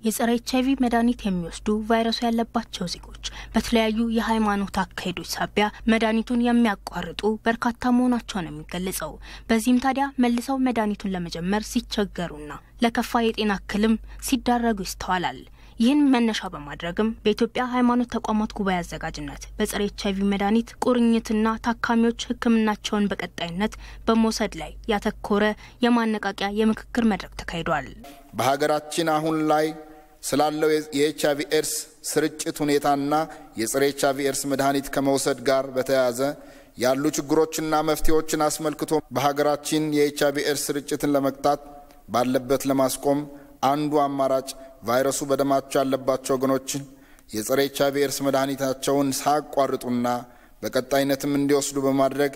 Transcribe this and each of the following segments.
የጸረ ኤች.አይ.ቪ መድሃኒት የሚወስዱ ቫይረሱ ያለባቸው ዜጎች በተለያዩ የሃይማኖት አካሄዶች ሳቢያ መድሃኒቱን የሚያቋርጡ በርካታ መሆናቸውን የሚገልጸው በዚህም ታዲያ መልሰው መድሃኒቱን ለመጀመር ሲቸገሩና ለከፋ የጤና እክልም ሲዳረጉ ይስተዋላል። ይህን መነሻ በማድረግም በኢትዮጵያ ሃይማኖት ተቋማት ጉባኤ አዘጋጅነት በጸረ ኤች.አይ.ቪ መድሃኒት ቁርኝትና ታካሚዎች ህክምናቸውን በቀጣይነት በመውሰድ ላይ ያተኮረ የማነቃቂያ የምክክር መድረክ ተካሂዷል። በሀገራችን አሁን ላይ ስላለው የኤች.አይ.ቪ ኤድስ ስርጭት ሁኔታና የጸረ ኤች.አይ.ቪ ኤድስ መድሃኒት ከመውሰድ ጋር በተያያዘ ያሉ ችግሮችና መፍትሄዎችን አስመልክቶ በሀገራችን የኤች.አይ.ቪ ኤድስ ስርጭትን ለመግታት ባለበት ለማስቆም አንዱ አማራጭ ቫይረሱ በደማቸው ያለባቸው ወገኖችን የጸረ ኤች.አይ.ቪ ኤድስ መድሃኒታቸውን ሳያቋርጡና በቀጣይነትም እንዲወስዱ በማድረግ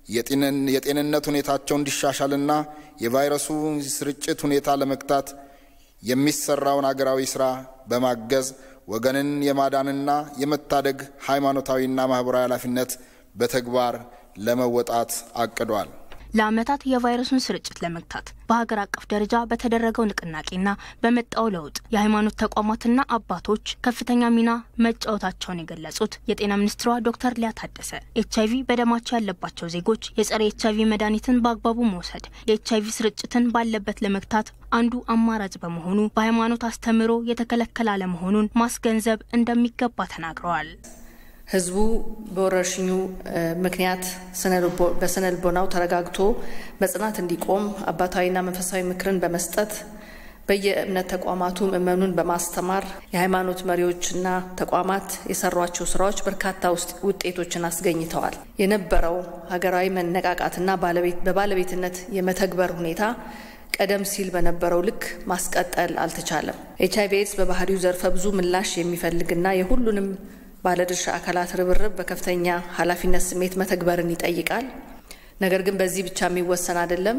የጤንነት ሁኔታቸው እንዲሻሻልና የቫይረሱ ስርጭት ሁኔታ ለመግታት የሚሰራውን አገራዊ ስራ በማገዝ ወገንን የማዳንና የመታደግ ሃይማኖታዊና ማህበራዊ ኃላፊነት በተግባር ለመወጣት አቅዷል። ለአመታት የቫይረሱን ስርጭት ለመግታት በሀገር አቀፍ ደረጃ በተደረገው ንቅናቄና በመጣው ለውጥ የሃይማኖት ተቋማትና አባቶች ከፍተኛ ሚና መጫወታቸውን የገለጹት የጤና ሚኒስትሯ ዶክተር ሊያ ታደሰ ኤች.አይ.ቪ በደማቸው ያለባቸው ዜጎች የጸረ ኤች.አይ.ቪ መድሃኒትን በአግባቡ መውሰድ የኤች.አይ.ቪ ስርጭትን ባለበት ለመግታት አንዱ አማራጭ በመሆኑ በሀይማኖት አስተምህሮ የተከለከለ አለመሆኑን ማስገንዘብ እንደሚገባ ተናግረዋል። ህዝቡ በወረርሽኙ ምክንያት በስነልቦናው ተረጋግቶ መጽናት እንዲቆም አባታዊና መንፈሳዊ ምክርን በመስጠት በየእምነት ተቋማቱ ምእመኑን በማስተማር የሃይማኖት መሪዎችና ተቋማት የሰሯቸው ስራዎች በርካታ ውጤቶችን አስገኝተዋል። የነበረው ሀገራዊ መነቃቃትና በባለቤትነት የመተግበር ሁኔታ ቀደም ሲል በነበረው ልክ ማስቀጠል አልተቻለም። ኤች.አይ.ቪ ኤድስ በባህሪው ዘርፈ ብዙ ምላሽ የሚፈልግና የሁሉንም ባለድርሻ አካላት ርብርብ በከፍተኛ ኃላፊነት ስሜት መተግበርን ይጠይቃል። ነገር ግን በዚህ ብቻ የሚወሰን አይደለም።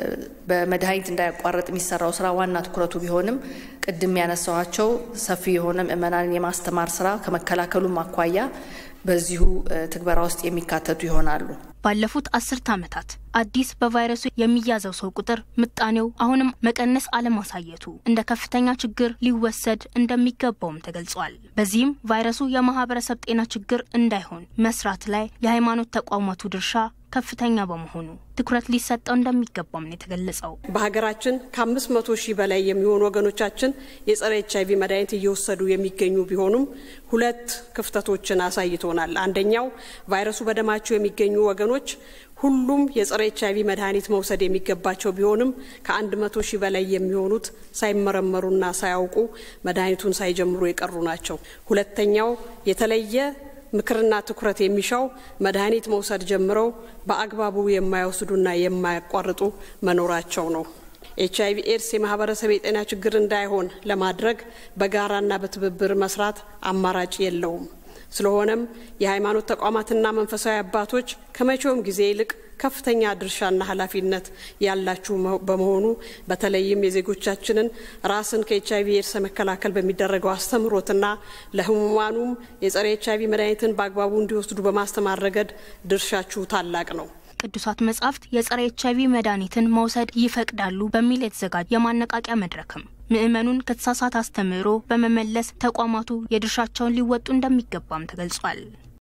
በመድሃኒት እንዳያቋርጥ የሚሰራው ስራ ዋና ትኩረቱ ቢሆንም ቅድም ያነሳዋቸው ሰፊ የሆነ ምእመናንን የማስተማር ስራ ከመከላከሉም አኳያ በዚሁ ትግበራ ውስጥ የሚካተቱ ይሆናሉ። ባለፉት 10 ዓመታት አዲስ በቫይረሱ የሚያዘው ሰው ቁጥር ምጣኔው አሁንም መቀነስ አለማሳየቱ እንደ ከፍተኛ ችግር ሊወሰድ እንደሚገባውም ተገልጿል። በዚህም ቫይረሱ የማህበረሰብ ጤና ችግር እንዳይሆን መስራት ላይ የሃይማኖት ተቋማቱ ድርሻ ከፍተኛ በመሆኑ ትኩረት ሊሰጠው እንደሚገባም ነው የተገለጸው። በሀገራችን ከ500,000 በላይ የሚሆኑ ወገኖቻችን የጸረ ኤች.አይ.ቪ መድሃኒት እየወሰዱ የሚገኙ ቢሆኑም ሁለት ክፍተቶችን አሳይቶናል። አንደኛው ቫይረሱ በደማቸው የሚገኙ ወገኖች ሁሉም የጸረ ኤች.አይ.ቪ መድሃኒት መውሰድ የሚገባቸው ቢሆንም ከ100,000 በላይ የሚሆኑት ሳይመረመሩና ሳያውቁ መድሃኒቱን ሳይጀምሩ የቀሩ ናቸው። ሁለተኛው የተለየ ምክርና ትኩረት የሚሻው መድሃኒት መውሰድ ጀምረው በአግባቡ የማይወስዱና የማያቋርጡ መኖራቸው ነው። ኤች.አይ.ቪ ኤድስ የማህበረሰብ የጤና ችግር እንዳይሆን ለማድረግ በጋራና በትብብር መስራት አማራጭ የለውም። ስለሆነም የሃይማኖት ተቋማትና መንፈሳዊ አባቶች ከመቼውም ጊዜ ይልቅ ከፍተኛ ድርሻና ኃላፊነት ያላችሁ በመሆኑ በተለይም የዜጎቻችንን ራስን ከኤች.አይ.ቪ ኤድስ መከላከል በሚደረገው አስተምህሮትና ለህሙማኑም የጸረ ኤች.አይ.ቪ መድሃኒትን በአግባቡ እንዲወስዱ በማስተማር ረገድ ድርሻችሁ ታላቅ ነው። ቅዱሳት መጻሕፍት የጸረ ኤች.አይ.ቪ መድሃኒትን መውሰድ ይፈቅዳሉ በሚል የተዘጋጀ የማነቃቂያ መድረክም ምእመኑን ከተሳሳተ አስተምህሮ በመመለስ ተቋማቱ የድርሻቸውን ሊወጡ እንደሚገባም ተገልጿል።